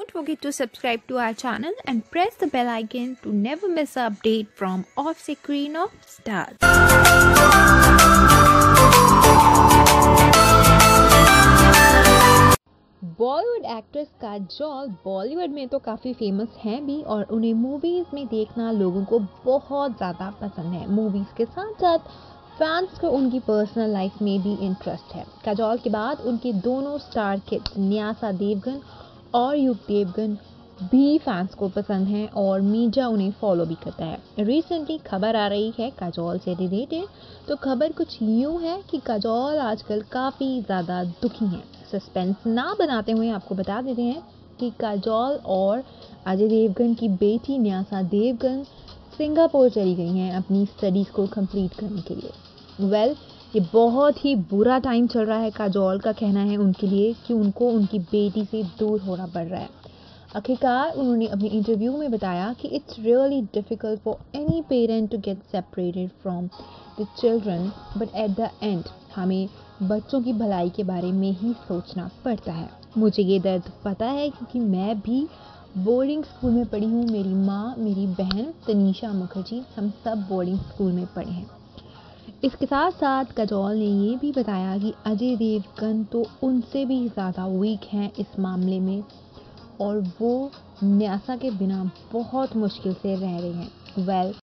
Don't forget to subscribe to our channel and press the bell icon to never miss an update from Off-Screen of Stars. Bollywood actress Kajol Bollywood में तो काफ़ी famous हैं भी और उन्हें movies में देखना लोगों को बहुत ज़्यादा पसंद है। मूवीज़ के साथ साथ फैंस को उनकी पर्सनल लाइफ में भी इंटरेस्ट है। काजोल के बाद उनके दोनों स्टार किड्स न्यासा देवगन और युग देवगन भी फैंस को पसंद हैं और मीडिया उन्हें फॉलो भी करता है। रिसेंटली खबर आ रही है काजोल से रिलेटेड, तो खबर कुछ यूँ है कि काजोल आजकल काफ़ी ज़्यादा दुखी हैं। सस्पेंस ना बनाते हुए आपको बता देते हैं कि काजोल और अजय देवगन की बेटी न्यासा देवगन सिंगापुर चली गई हैं अपनी स्टडीज़ को कंप्लीट करने के लिए। ये बहुत ही बुरा टाइम चल रहा है। काजोल का कहना है उनके लिए कि उनको उनकी बेटी से दूर होना पड़ रहा है। आखिरकार उन्होंने अपने इंटरव्यू में बताया कि it's really difficult for any parent to get separated from the children, but at the end हमें बच्चों की भलाई के बारे में ही सोचना पड़ता है। मुझे ये दर्द पता है क्योंकि मैं भी बोर्डिंग स्कूल में पढ़ी हूँ। मेरी माँ, मेरी बहन तनीषा मुखर्जी, हम सब बोर्डिंग स्कूल में पढ़े हैं। इसके साथ साथ काजोल ने ये भी बताया कि अजय देवगन तो उनसे भी ज़्यादा वीक हैं इस मामले में और वो न्यासा के बिना बहुत मुश्किल से रह रहे हैं।